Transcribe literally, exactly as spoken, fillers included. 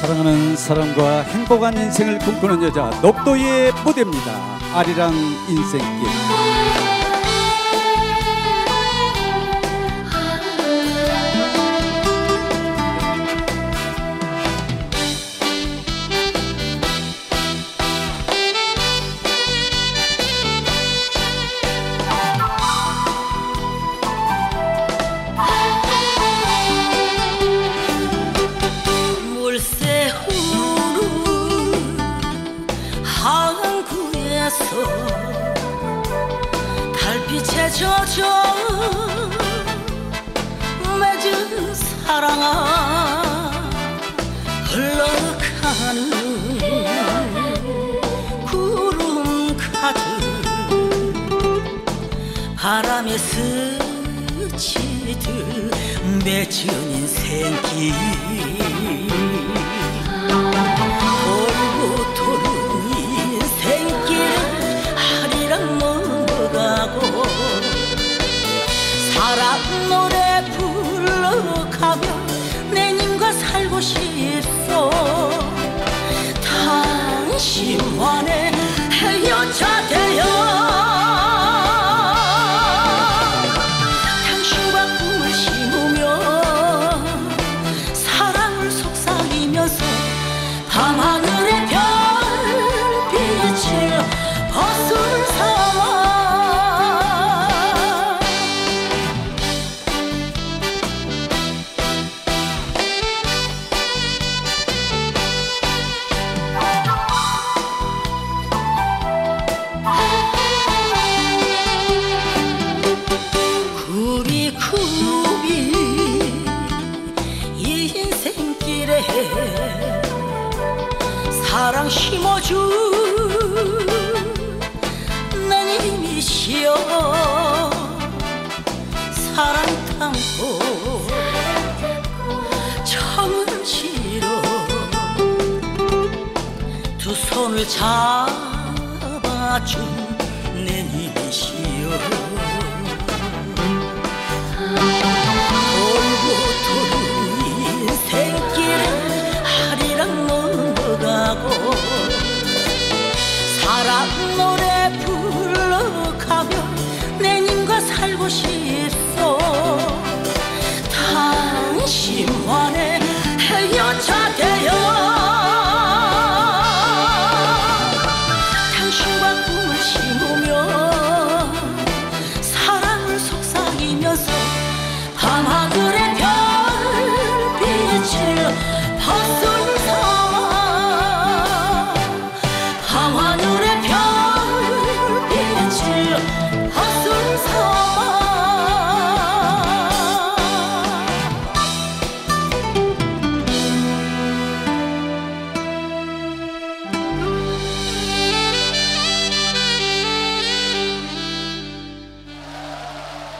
사랑하는 사람과 행복한 인생을 꿈꾸는 여자 녹도의 무대입니다. 아리랑 인생길. 달빛에 젖어 맺은 사랑아 흘러가는 구름 가득 바람에 스치듯 맺은 인생길 돌고 도는 인생길을 아리랑 넘어가고 사랑 노래 불러가며 내님과 살고 싶소. 당신만의 여자 되어 당신과 꿈을 심으며 사랑을 속삭이면서 밤하늘의 별빛을 벗을 삼아 굽이굽이 이 인생길에 사랑 심어준 내님이시여. 사랑 담고 정을 실어 두 손을 잡아준 내님이시여.